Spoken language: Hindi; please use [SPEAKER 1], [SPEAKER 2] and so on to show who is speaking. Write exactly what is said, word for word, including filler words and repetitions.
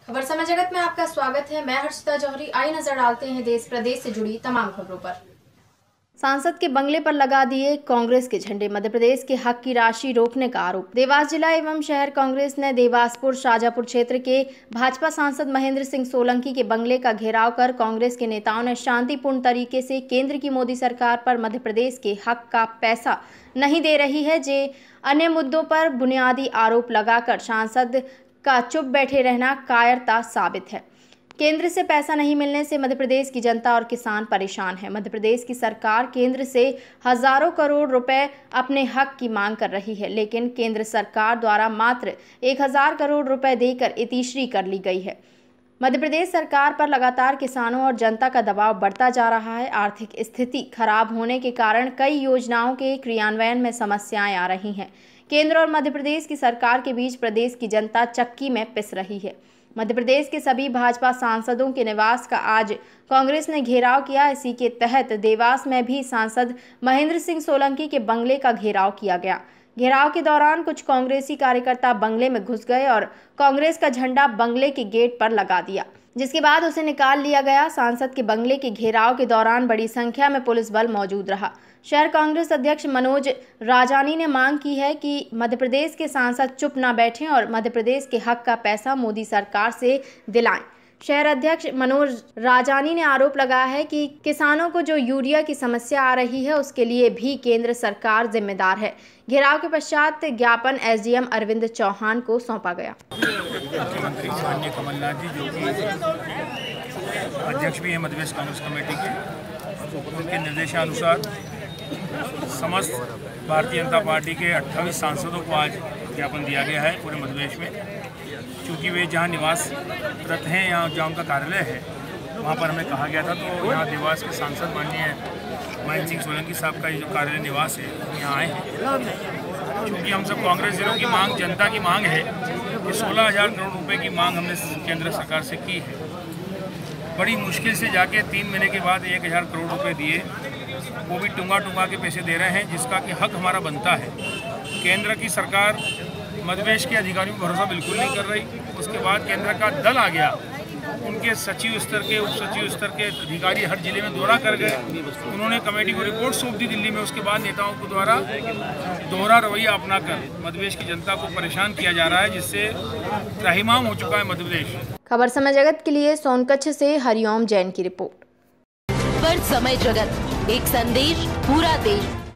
[SPEAKER 1] खबर समय जगत में आपका स्वागत है। मैं हर्षिता जौहरी। आई नजर डालते हैं देश प्रदेश से जुड़ी तमाम खबरों पर। सांसद के बंगले पर लगा दिए कांग्रेस के झंडे, मध्य प्रदेश के हक की राशि रोकने का आरोप। देवास जिला एवं शहर कांग्रेस ने देवासपुर शाजापुर क्षेत्र के भाजपा सांसद महेंद्र सिंह सोलंकी के बंगले का घेराव कर कांग्रेस के नेताओं ने शांतिपूर्ण तरीके से केंद्र की मोदी सरकार पर मध्य प्रदेश के हक का पैसा नहीं दे रही है जे अन्य मुद्दों पर बुनियादी आरोप लगाकर सांसद का चुप बैठे रहना कायरता साबित है। केंद्र से पैसा नहीं मिलने से मध्य प्रदेश की जनता और किसान परेशान है। मध्य प्रदेश की सरकार केंद्र से हजारों करोड़ रुपए अपने हक की मांग कर रही है, लेकिन केंद्र सरकार द्वारा मात्र एक हजार करोड़ रुपए देकर इतिश्री कर ली गई है। मध्य प्रदेश सरकार पर लगातार किसानों और जनता का दबाव बढ़ता जा रहा है। आर्थिक स्थिति खराब होने के कारण कई योजनाओं के क्रियान्वयन में समस्याएं आ रही हैं। केंद्र और मध्य प्रदेश की सरकार के बीच प्रदेश की जनता चक्की में पिस रही है। मध्य प्रदेश के सभी भाजपा सांसदों के निवास का आज कांग्रेस ने घेराव किया। इसी के तहत देवास में भी सांसद महेंद्र सिंह सोलंकी के बंगले का घेराव किया गया। घेराव के दौरान कुछ कांग्रेसी कार्यकर्ता बंगले में घुस गए और कांग्रेस का झंडा बंगले के गेट पर लगा दिया, जिसके बाद उसे निकाल लिया गया। सांसद के बंगले के घेराव के दौरान बड़ी संख्या में पुलिस बल मौजूद रहा। शहर कांग्रेस अध्यक्ष मनोज राजानी ने मांग की है कि मध्य प्रदेश के सांसद चुप न बैठें और मध्य प्रदेश के हक का पैसा मोदी सरकार से दिलाएं। शहर अध्यक्ष मनोज राजानी ने आरोप लगाया है कि किसानों को जो यूरिया की समस्या आ रही है उसके लिए भी केंद्र सरकार जिम्मेदार है। घेराव के पश्चात ज्ञापन एसडीएम अरविंद चौहान को सौंपा गया।
[SPEAKER 2] मुख्यमंत्री माननीय कमलनाथ जी, जो कि अध्यक्ष भी हैं मध्य प्रदेश कांग्रेस कमेटी के, उनके निर्देशानुसार समस्त भारतीय जनता पार्टी के अट्ठाईस सांसदों को आज ज्ञापन दिया गया है पूरे मध्य प्रदेश में। क्योंकि वे जहां निवासरत हैं या जहां उनका कार्यालय है वहां पर हमें कहा गया था, तो यहाँ देवास के सांसद माननीय महेंद्र सिंह सोलंकी साहब का जो कार्यालय निवास है यहाँ आए हैं। क्योंकि हम सब कांग्रेस जिलों की मांग, जनता की मांग है कि सोलह हज़ार करोड़ रुपए की मांग हमने केंद्र सरकार से की है। बड़ी मुश्किल से जाके तीन महीने के बाद एक हज़ार करोड़ रुपए दिए, वो भी टूंगा टूंगा के पैसे दे रहे हैं, जिसका कि हक हमारा बनता है। केंद्र की सरकार मध्य प्रदेश के अधिकारियों पर भरोसा बिल्कुल नहीं कर रही। उसके बाद केंद्र का दल आ गया, उनके सचिव स्तर के, उप सचिव स्तर के अधिकारी हर जिले में दौरा कर गए। उन्होंने कमेटी को रिपोर्ट सौंप दी दिल्ली में। उसके बाद नेताओं को द्वारा दोहरा रवैया अपनाकर मध्य प्रदेश की जनता को परेशान किया जा रहा है, जिससे त्राहिमाम हो चुका है मध्य प्रदेश।
[SPEAKER 1] खबर समय जगत के लिए सोनकच्छ से हरिओम जैन की रिपोर्ट।
[SPEAKER 3] खबर समय जगत, एक संदेश पूरा देश।